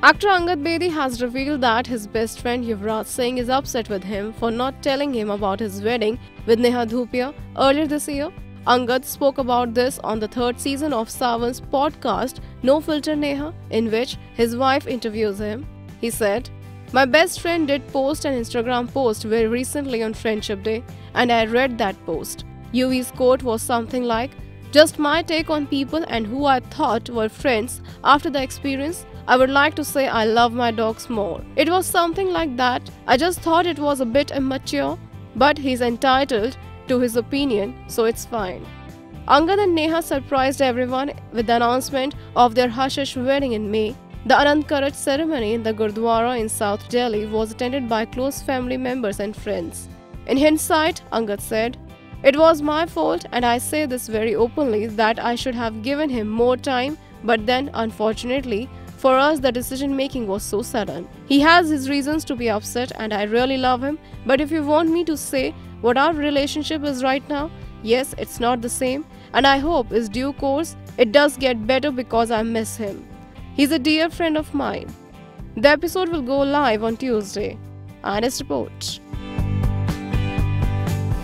Actor Angad Bedi has revealed that his best friend Yuvraj Singh is upset with him for not telling him about his wedding with Neha Dhupia earlier this year. Angad spoke about this on the third season of Saavn's podcast No Filter Neha, in which his wife interviews him. He said, "My best friend did post an Instagram post very recently on Friendship Day, and I read that post. UV's quote was something like, 'Just my take on people and who I thought were friends after the experience. I would like to say I love my dogs more.' It was something like that. I just thought it was a bit immature, but he's entitled to his opinion, so it's fine." Angad and Neha surprised everyone with the announcement of their hush-hush wedding in May. The Anand Karaj ceremony in the Gurdwara in South Delhi was attended by close family members and friends. In hindsight, Angad said, "It was my fault, and I say this very openly, that I should have given him more time, but then, unfortunately, for us the decision-making was so sudden. He has his reasons to be upset, and I really love him, but if you want me to say what our relationship is right now, yes, it's not the same, and I hope in due course it does get better because I miss him. He's a dear friend of mine." The episode will go live on Tuesday. Honest report.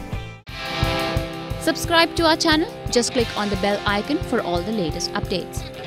Subscribe to our channel. Just click on the bell icon for all the latest updates.